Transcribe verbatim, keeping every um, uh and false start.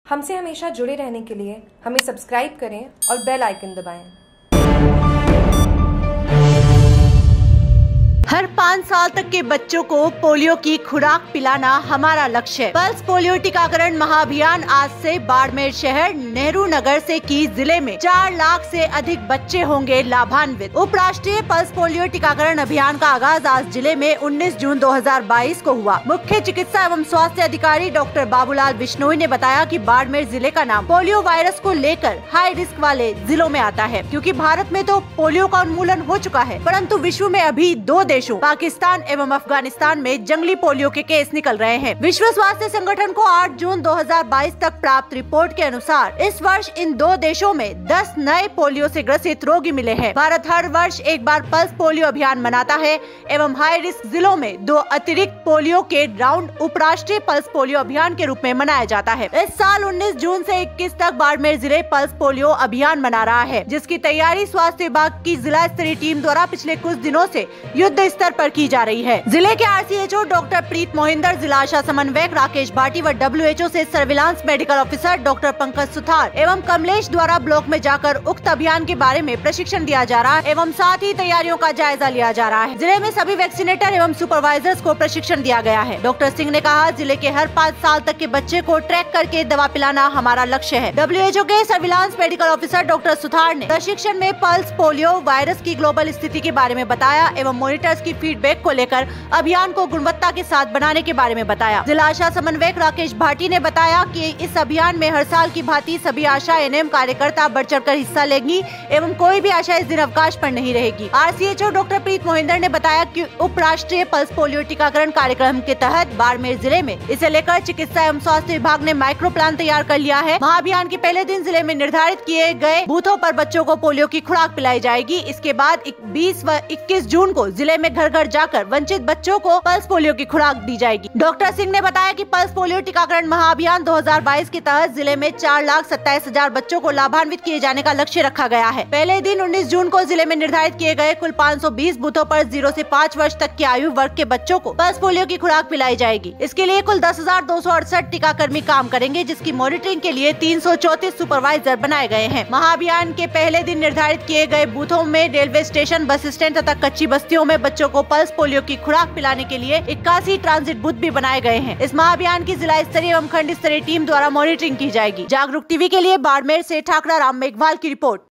हमसे हमेशा जुड़े रहने के लिए हमें सब्सक्राइब करें और बेल आइकन दबाएं। हर पाँच साल तक के बच्चों को पोलियो की खुराक पिलाना हमारा लक्ष्य है। पल्स पोलियो टीकाकरण महाअभियान आज से बाड़मेर शहर, नेहरू नगर से की जिले में चार लाख से अधिक बच्चे होंगे लाभान्वित। उपराष्ट्रीय पल्स पोलियो टीकाकरण अभियान का आगाज आज जिले में उन्नीस जून दो हज़ार बाईस को हुआ। मुख्य चिकित्सा एवं स्वास्थ्य अधिकारी डॉक्टर बाबूलाल बिश्नोई ने बताया कि बाड़मेर जिले का नाम पोलियो वायरस को लेकर हाई रिस्क वाले जिलों में आता है, क्योंकि भारत में तो पोलियो का उन्मूलन हो चुका है, परंतु विश्व में अभी दो देशों पाकिस्तान एवं अफगानिस्तान में जंगली पोलियो के केस निकल रहे हैं। विश्व स्वास्थ्य संगठन को आठ जून दो हज़ार बाईस तक प्राप्त रिपोर्ट के अनुसार इस वर्ष इन दो देशों में दस नए पोलियो से ग्रसित रोगी मिले हैं। भारत हर वर्ष एक बार पल्स पोलियो अभियान मनाता है एवं हाई रिस्क जिलों में दो अतिरिक्त पोलियो के राउंड उपराष्ट्रीय पल्स पोलियो अभियान के रूप में मनाया जाता है। इस साल उन्नीस जून से इक्कीस तक बाड़मेर जिले पल्स पोलियो अभियान मना रहा है, जिसकी तैयारी स्वास्थ्य विभाग की जिला स्तरीय टीम द्वारा पिछले कुछ दिनों से युद्ध स्तर पर की जा रही है। जिले के आरसीएचओ डॉक्टर प्रीत मोहिंदर, जिला आशा समन्वयक राकेश भाटी व डब्ल्यूएचओ से surveillance medical officer doctor Pankaj Suthar एवं कमलेश द्वारा ब्लॉक में जाकर उक्त अभियान के बारे में प्रशिक्षण दिया जा रहा है एवं साथ ही तैयारियों का जायजा लिया जा रहा है। जिले में सभी वैक्सीनेटर एवं सुपरवाइजर्स को प्रशिक्षण दिया गया है। डॉक्टर सिंह ने कहा, जिले के हर पाँच साल तक के बच्चे को ट्रैक करके दवा पिलाना हमारा लक्ष्य है। डब्ल्यूएचओ के surveillance medical officer doctor Suthar ने प्रशिक्षण में पल्स पोलियो वायरस की ग्लोबल स्थिति के बारे में बताया एवं मॉनिटर्स की फीडबैक को लेकर अभियान को गुणवत्ता के साथ बनाने के बारे में बताया। जिला आशा समन्वयक राकेश भाटी ने बताया कि इस अभियान में हर साल की भांति सभी आशा एनएम कार्यकर्ता बढ़ चढ़ कर हिस्सा लेंगी एवं कोई भी आशा इस दिन अवकाश पर नहीं रहेगी। आरसीएचओ डॉक्टर प्रीत मोहिंदर ने बताया कि उपराष्ट्रीय पल्स पोलियो टीकाकरण कार्यक्रम के तहत बाड़मेर जिले में इसे लेकर चिकित्सा एवं स्वास्थ्य विभाग ने माइक्रो प्लान तैयार कर लिया है। महाअभियान के पहले दिन जिले में निर्धारित किए गए बूथों पर बच्चों को पोलियो की खुराक पिलाई जाएगी। इसके बाद बीस व इक्कीस जून को जिले में घर घर जाकर वंचित बच्चों को पल्स पोलियो की खुराक दी जाएगी। डॉक्टर सिंह ने बताया कि पल्स पोलियो टीकाकरण महाअभियान दो हज़ार बाईस के तहत जिले में चार लाख सत्ताईस हजार बच्चों को लाभान्वित किए जाने का लक्ष्य रखा गया है। पहले दिन उन्नीस जून को जिले में निर्धारित किए गए कुल पाँच सौ बीस बूथों पर जीरो से पाँच वर्ष तक की आयु वर्ग के बच्चों को पल्स पोलियो की खुराक पिलाई जाएगी। इसके लिए कुल दस हजार दो सौ अड़सठ टीकाकर्मी काम करेंगे, जिसकी मॉनिटरिंग के लिए तीन सौ चौतीस सुपरवाइजर बनाए गए हैं। महाअभियान के पहले दिन निर्धारित किए गए बूथों में रेलवे स्टेशन, बस स्टैंड तथा कच्ची बस्तियों में बच्चों को पल्स पोलियो की खुराक पिलाने के लिए इक्यासी ट्रांजिट बूथ भी बनाए गए हैं। इस महाअभियान की जिला स्तरीय एवं खंड स्तरीय टीम द्वारा मॉनिटरिंग की जाएगी। जागरूक टीवी के लिए बाड़मेर से ठाकरा राम मेघवाल की रिपोर्ट।